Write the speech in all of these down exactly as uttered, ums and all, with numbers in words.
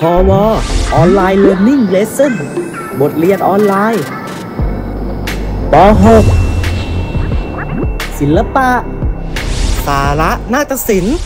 พวออนไลน์เรียนนิ่งเลสเซ่นบทเรียนออนไลน์ป หก ศิลปะสาระนาฏศิลป์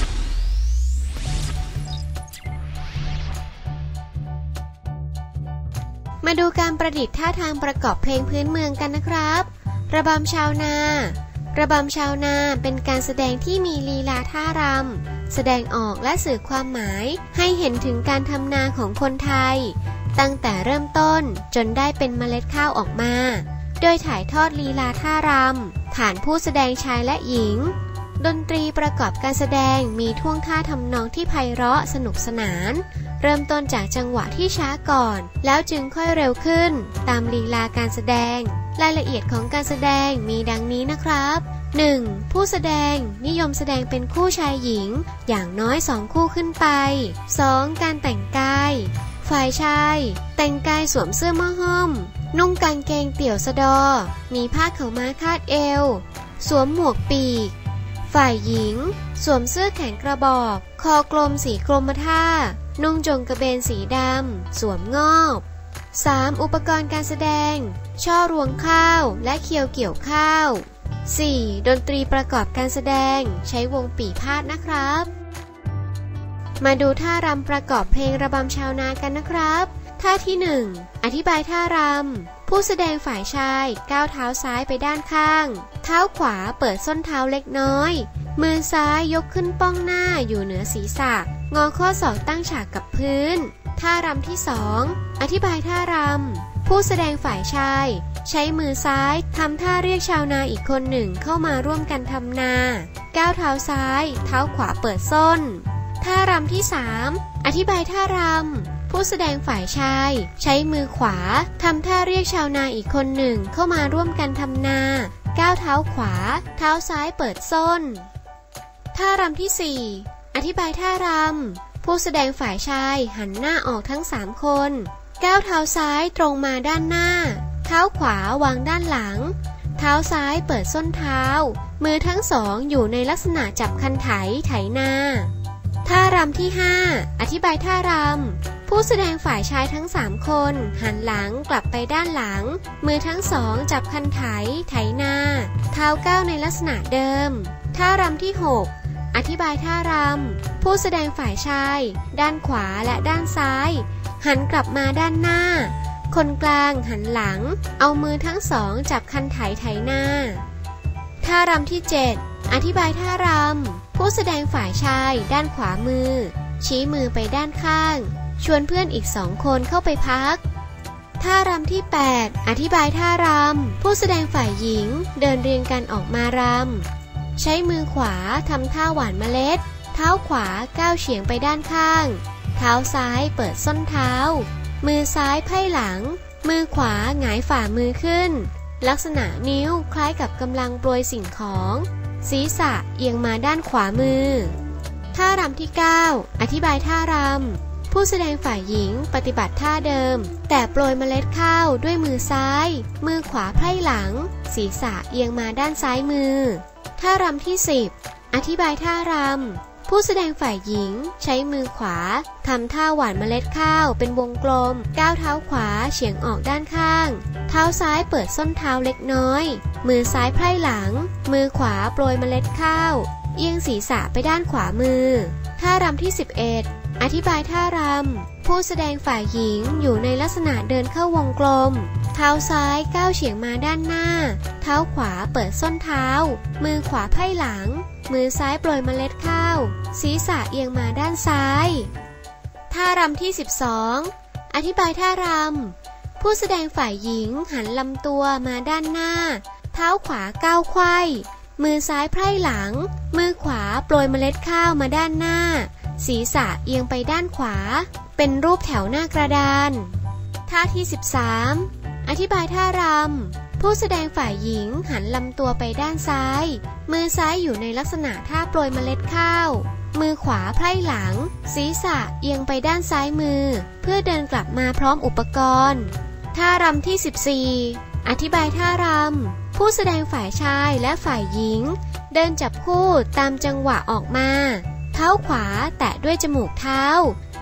มาดูการประดิษฐ์ท่าทางประกอบเพลงพื้นเมืองกันนะครับระบำชาวนาระบำชาวนาเป็นการแสดงที่มีลีลาท่ารำแสดงออกและสื่อความหมายให้เห็นถึงการทำนาของคนไทยตั้งแต่เริ่มต้นจนได้เป็นเมล็ดข้าวออกมาโดยถ่ายทอดลีลาท่ารำผ่านผู้แสดงชายและหญิงดนตรีประกอบการแสดงมีท่วงท่าทำนองที่ไพเราะสนุกสนานเริ่มต้นจากจังหวะที่ช้าก่อนแล้วจึงค่อยเร็วขึ้นตามลีลาการแสดงรายละเอียดของการแสดงมีดังนี้นะครับ หนึ่ง. ผู้แสดงนิยมแสดงเป็นคู่ชายหญิงอย่างน้อยสองคู่ขึ้นไป สอง. การแต่งกายฝ่ายชายแต่งกายสวมเสื้อหม้อห้อมนุ่งกางเกงเตี่ยวสะดอมีผ้าขาวม้าคาดเอวสวมหมวกปีกฝ่ายหญิงสวมเสื้อแขนกระบอกคอกลมสีกรมท่านุ่งจงกระเบนสีดำสวมงอบ สาม. อุปกรณ์การแสดงช่อรวงข้าวและเคียวเกี่ยวข้าว สี่. ดนตรีประกอบการแสดงใช้วงปี่พาดนะครับมาดูท่ารำประกอบเพลงระบำชาวนากันนะครับท่าที่หนึ่งอธิบายท่ารำผู้แสดงฝ่ายชายก้าวเท้าซ้ายไปด้านข้างเท้าขวาเปิดส้นเท้าเล็กน้อยมือซ้ายยกขึ้นป้องหน้าอยู่เหนือศีรษะงอข้อศอกตั้งฉากกับพื้นท่ารำที่สองอธิบายท่ารำผู้แสดงฝ่ายชายใช้มือซ้ายทำท่าเรียกชาวนาอีกคนหนึ่งเข้ามาร่วมกันทำนาก้าวเท้าซ้ายเท้าขวาเปิดส้นท่ารำที่สามอธิบายท่ารำผู้แสดงฝ่ายชายใช้มือขวาทำท่าเรียกชาวนาอีกคนหนึ่งเข้ามาร่วมกันทำนาก้าวเท้าขวาเท้าซ้ายเปิดส้นท่ารำที่สี่อธิบายท่ารำผู้แสดงฝ่ายชายหันหน้าออกทั้งสามคนก้าวเท้าซ้ายตรงมาด้านหน้าเท้าขวาวางด้านหลังเท้าซ้ายเปิดส้นเท้ามือทั้งสองอยู่ในลักษณะจับคันไถไถนาท่ารำที่ห้าอธิบายท่ารำผู้แสดงฝ่ายชายทั้งสามคนหันหลังกลับไปด้านหลังมือทั้งสองจับคันไถไถนาเท้าก้าวในลักษณะเดิมท่ารำที่หกอธิบายท่ารำผู้แสดงฝ่ายชายด้านขวาและด้านซ้ายหันกลับมาด้านหน้าคนกลางหันหลังเอามือทั้งสองจับคันไถไถนาท่ารำที่เจ็ดอธิบายท่ารำผู้แสดงฝ่ายชายด้านขวามือชี้มือไปด้านข้างชวนเพื่อนอีกสองคนเข้าไปพักท่ารำที่แปดอธิบายท่ารำผู้แสดงฝ่ายหญิงเดินเรียงกันออกมารำใช้มือขวาทำท่าหว่านเมล็ดเท้าขวาก้าวเฉียงไปด้านข้างเท้าซ้ายเปิดส้นเท้ามือซ้ายไพ่หลังมือขวาหงายฝ่ามือขึ้นลักษณะนิ้วคล้ายกับกำลังโปรยสิ่งของศีรษะเอียงมาด้านขวามือท่ารำที่เก้าอธิบายท่ารำผู้แสดงฝ่ายหญิงปฏิบัติท่าเดิมแต่โปรยเมล็ดข้าวด้วยมือซ้ายมือขวาไพร่หลังศีรษะเอียงมาด้านซ้ายมือท่ารำที่สิบอธิบายท่ารำผู้แสดงฝ่ายหญิงใช้มือขวาทำท่าหว่านเมล็ดข้าวเป็นวงกลมก้าวเท้าขวาเฉียงออกด้านข้างเท้าซ้ายเปิดส้นเท้าเล็กน้อยมือซ้ายไพร่หลังมือขวาโปรยเมล็ดข้าวเอียงศีรษะไปด้านขวามือท่ารำที่สิบเอ็ดอธิบายท่ารำผู้แสดงฝ่ายหญิงอยู่ในลักษณะเดินเข้าวงกลมเท้าซ้ายก้าวเฉียงมาด้านหน้าเท้าขวาเปิดส้นเท้ามือขวาไพ่หลังมือซ้ายโปรยเมล็ดข้าวศีรษะเอียงมาด้านซ้ายท่ารำที่สิบสองอธิบายท่ารำผู้แสดงฝ่ายหญิงหันลำตัวมาด้านหน้าเท้าขวาก้าวไขว้มือซ้ายไพร่หลังมือขวาโปรยเมล็ดข้าวมาด้านหน้าศีรษะเอียงไปด้านขวาเป็นรูปแถวหน้ากระดานท่าที่สิบสามอธิบายท่ารำผู้แสดงฝ่ายหญิงหันลำตัวไปด้านซ้ายมือซ้ายอยู่ในลักษณะท่าโปรยเมล็ดข้าวมือขวาไพร่หลังศีรษะเอียงไปด้านซ้ายมือเพื่อเดินกลับมาพร้อมอุปกรณ์ท่ารำที่สิบสี่อธิบายท่ารำผู้แสดงฝ่ายชายและฝ่ายหญิงเดินจับคู่ตามจังหวะออกมาเท้าขวาแตะด้วยจมูกเท้า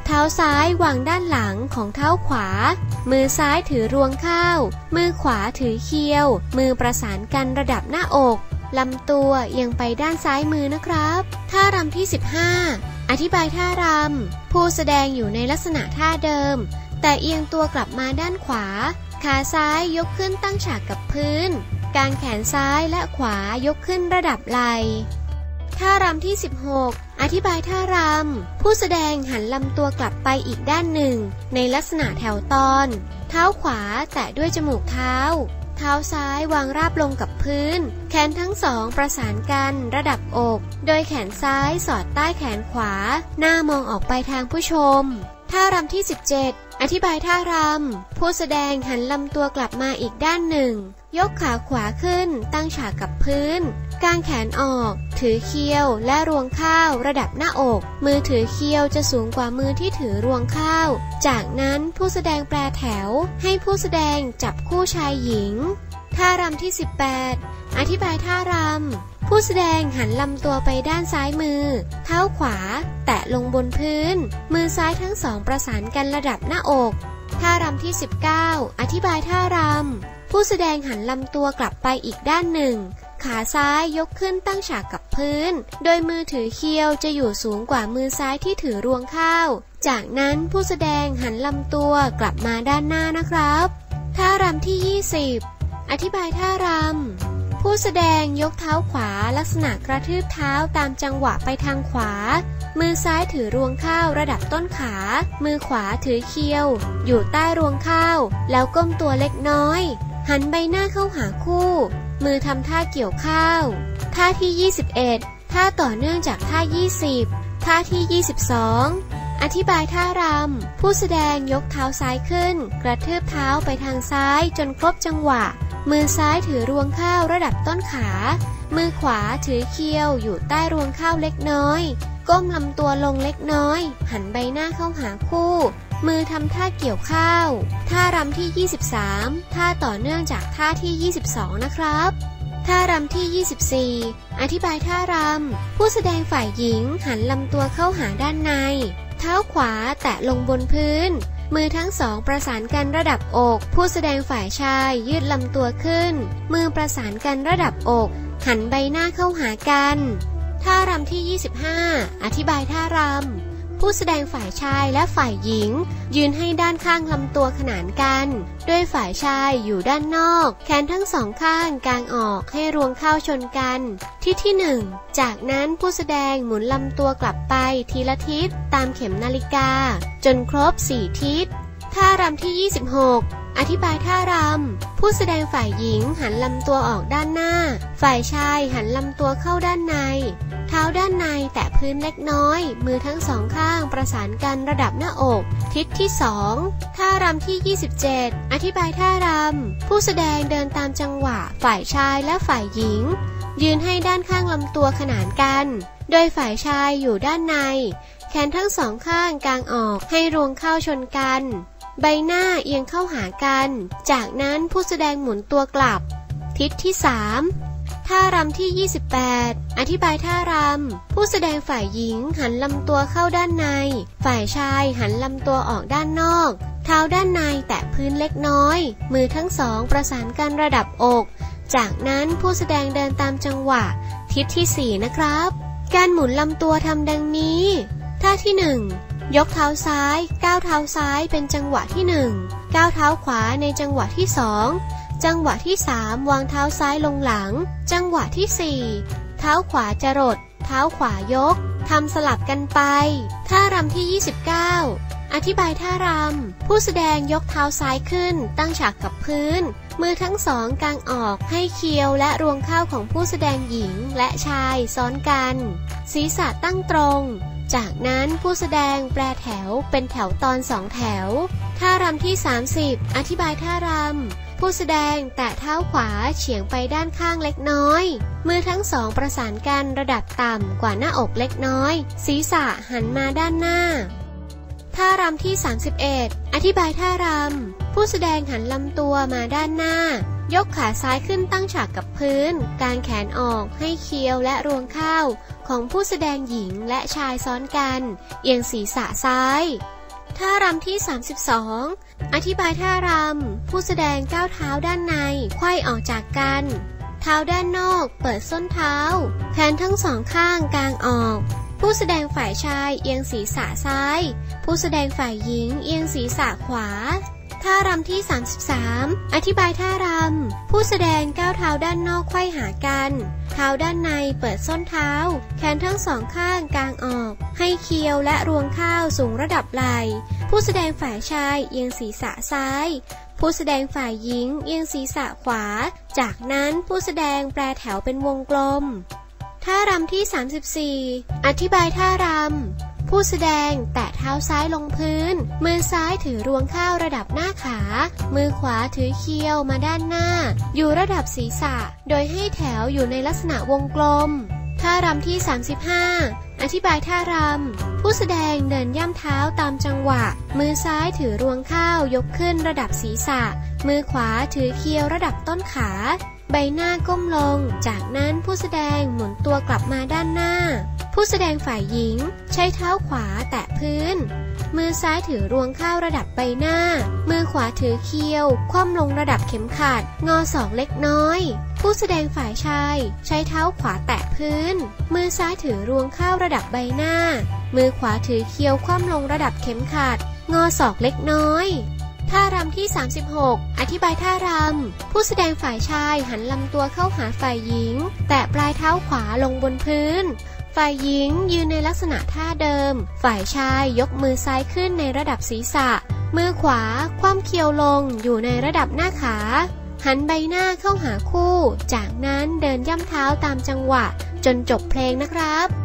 เท้าซ้ายวางด้านหลังของเท้าขวามือซ้ายถือรวงข้าวมือขวาถือเคียวมือประสานกันระดับหน้าอกลำตัวเอียงไปด้านซ้ายมือนะครับท่ารำที่สิบห้าอธิบายท่ารำผู้แสดงอยู่ในลักษณะท่าเดิมแต่เอียงตัวกลับมาด้านขวาขาซ้ายยกขึ้นตั้งฉากกับพื้นกางแขนซ้ายและขวายกขึ้นระดับไหล่ท่ารำที่สิบหกอธิบายท่ารำผู้แสดงหันลำตัวกลับไปอีกด้านหนึ่งในลักษณะแถวตอนเท้าขวาแตะด้วยจมูกเท้าเท้าซ้ายวางราบลงกับพื้นแขนทั้งสองประสานกันระดับอกโดยแขนซ้ายสอดใต้แขนขวาหน้ามองออกไปทางผู้ชมท่ารำที่สิบเจ็ดอธิบายท่ารำผู้แสดงหันลำตัวกลับมาอีกด้านหนึ่งยกขาขวาขึ้นตั้งฉากกับพื้นกางแขนออกถือเคียวและรวงข้าวระดับหน้าอกมือถือเคียวจะสูงกว่ามือที่ถือรวงข้าวจากนั้นผู้แสดงแปรแถวให้ผู้แสดงจับคู่ชายหญิงท่ารำที่สิบแปดอธิบายท่ารำผู้แสดงหันลำตัวไปด้านซ้ายมือเท้าขวาแตะลงบนพื้นมือซ้ายทั้งสองประสานกันระดับหน้าอกท่ารำที่สิบเก้าอธิบายท่ารำผู้แสดงหันลำตัวกลับไปอีกด้านหนึ่งขาซ้ายยกขึ้นตั้งฉากกับพื้นโดยมือถือเคียวจะอยู่สูงกว่ามือซ้ายที่ถือรวงข้าวจากนั้นผู้แสดงหันลำตัวกลับมาด้านหน้านะครับท่ารำที่ยี่สิบอธิบายท่ารำผู้แสดงยกเท้าขวาลักษณะกระทืบเท้าตามจังหวะไปทางขวามือซ้ายถือรวงข้าวระดับต้นขามือขวาถือเคียวอยู่ใต้รวงข้าวแล้วก้มตัวเล็กน้อยหันใบหน้าเข้าหาคู่มือทำท่าเกี่ยวข้าวท่าที่ยี่สิบเอ็ดท่าต่อเนื่องจากท่ายี่สิบท่าที่ยี่สิบสองอธิบายท่ารำผู้แสดงยกเท้าซ้ายขึ้นกระทืบเท้าไปทางซ้ายจนครบจังหวะมือซ้ายถือรวงข้าวระดับต้นขามือขวาถือเคียวอยู่ใต้รวงข้าวเล็กน้อยก้มลำตัวลงเล็กน้อยหันใบหน้าเข้าหาคู่มือทำท่าเกี่ยวข้าวท่ารำที่ยี่สิบสามท่าต่อเนื่องจากท่าที่ยี่สิบสองนะครับท่ารำที่ยี่สิบสี่อธิบายท่ารำผู้แสดงฝ่ายหญิงหันลำตัวเข้าหาด้านในเท้าขวาแตะลงบนพื้นมือทั้งสองประสานกันระดับอกผู้แสดงฝ่ายชายยืดลำตัวขึ้นมือประสานกันระดับอกหันใบหน้าเข้าหากันท่ารำที่ยี่สิบห้าอธิบายท่ารำผู้แสดงฝ่ายชายและฝ่ายหญิงยืนให้ด้านข้างลำตัวขนานกันด้วยฝ่ายชายอยู่ด้านนอกแขนทั้งสองข้างกางออกให้รวงข้าวชนกันที่ที่หนึ่งจากนั้นผู้แสดงหมุนลำตัวกลับไปทีละทิศตามเข็มนาฬิกาจนครบสี่ทิศท่ารำที่ยี่สิบหกอธิบายท่ารำผู้แสดงฝ่ายหญิงหันลำตัวออกด้านหน้าฝ่ายชายหันลำตัวเข้าด้านในเท้าด้านในแตะพื้นเล็กน้อยมือทั้งสองข้างประสานกันระดับหน้าอกทิศที่สองท่ารำที่ยี่สิบเจ็ดอธิบายท่ารำผู้แสดงเดินตามจังหวะฝ่ายชายและฝ่ายหญิงยืนให้ด้านข้างลำตัวขนานกันโดยฝ่ายชายอยู่ด้านในแขนทั้งสองข้างกางออกให้รวงข้าวชนกันใบหน้าเอียงเข้าหากันจากนั้นผู้แสดงหมุนตัวกลับทิศที่สามท่ารำที่ยี่สิบแปดอธิบายท่ารำผู้แสดงฝ่ายหญิงหันลำตัวเข้าด้านในฝ่ายชายหันลำตัวออกด้านนอกเท้าด้านในแตะพื้นเล็กน้อยมือทั้งสองประสานกันระดับอกจากนั้นผู้แสดงเดินตามจังหวะทิศที่สี่นะครับการหมุนลำตัวทำดังนี้ท่าที่หนึ่งยกเท้าซ้ายก้าวเท้าซ้ายเป็นจังหวะที่หนึ่งก้าวเท้าขวาในจังหวะที่สองจังหวะที่สามวางเท้าซ้ายลงหลังจังหวะที่สี่เท้าขวาจรดเท้าขวายกทำสลับกันไปท่ารำที่ยี่สิบเก้าอธิบายท่ารำผู้แสดงยกเท้าซ้ายขึ้นตั้งฉากกับพื้นมือทั้งสองกางออกให้เคียวและรวงข้าวของผู้แสดงหญิงและชายซ้อนกันศีรษะตั้งตรงจากนั้นผู้แสดงแปรแถวเป็นแถวตอนสองแถวท่ารำที่สามสิบอธิบายท่ารำผู้แสดงแตะเท้าขวาเฉียงไปด้านข้างเล็กน้อยมือทั้งสองประสานกันระดับต่ำกว่าหน้าอกเล็กน้อยศีรษะหันมาด้านหน้าท่ารำที่สามสิบเอ็ดอธิบายท่ารำผู้แสดงหันลำตัวมาด้านหน้ายกขาซ้ายขึ้นตั้งฉากกับพื้นกางแขนออกให้เคียวและรวงข้าวของผู้แสดงหญิงและชายซ้อนกันเอียงศีรษะซ้ายท่ารำที่สามสิบสองอธิบายท่ารำผู้แสดงก้าวเท้าด้านในไขว้ออกจากกันเท้าด้านนอกเปิดส้นเท้าแขนทั้งสองข้างกางออกผู้แสดงฝ่ายชายเอียงศีรษะซ้ายผู้แสดงฝ่ายหญิงเอียงศีรษะขวาท่ารำที่สามสิบสามอธิบายท่ารำผู้แสดงก้าวเท้าด้านนอกไขว้หากันเท้าด้านในเปิดส้นเท้าแขนทั้งสองข้างกางออกให้เคียวและรวงข้าวสูงระดับไหล่ผู้แสดงฝ่ายชายเอียงศีรษะซ้ายผู้แสดงฝ่ายหญิงเอียงศีรษะขวาจากนั้นผู้แสดงแปรแถวเป็นวงกลมท่ารำที่สามสิบสี่อธิบายท่ารำผู้แสดงแตะเท้าซ้ายลงพื้นมือซ้ายถือรวงข้าวระดับหน้าขามือขวาถือเคียวมาด้านหน้าอยู่ระดับศีรษะโดยให้แถวอยู่ในลักษณะวงกลมท่ารำที่สามสิบห้าอธิบายท่ารำผู้แสดงเดินย่ำเท้าตามจังหวะมือซ้ายถือรวงข้าวยกขึ้นระดับศีรษะมือขวาถือเคียวระดับต้นขาใบหน้าก้มลงจากนั้นผู้แสดงหมุนตัวกลับมาด้านหน้าผู้แสดงฝ่ายหญิงใช้เท้าขวาแตะพื้นมือซ้ายถือรวงข้าวระดับใบหน้ามือขวาถือเคียวคว่ำลงระดับเข็มขัดงอศอกเล็กน้อยผู้แสดงฝ่ายชายใช้เท้าขวาแตะพื้นมือซ้ายถือรวงข้าวระดับใบหน้ามือขวาถือเคียวคว่ำลงระดับเข็มขัดงอศอกเล็กน้อยท่ารำที่สามสิบหกอธิบายท่ารำผู้แสดงฝ่ายชายหันลำตัวเข้าหาฝ่ายหญิงแตะปลายเท้าขวาลงบนพื้นฝ่ายหญิงยืนในลักษณะท่าเดิมฝ่ายชายยกมือซ้ายขึ้นในระดับศีรษะมือขวาคว่ำเคียวลงอยู่ในระดับหน้าขาหันใบหน้าเข้าหาคู่จากนั้นเดินย่ำเท้าตามจังหวะจนจบเพลงนะครับ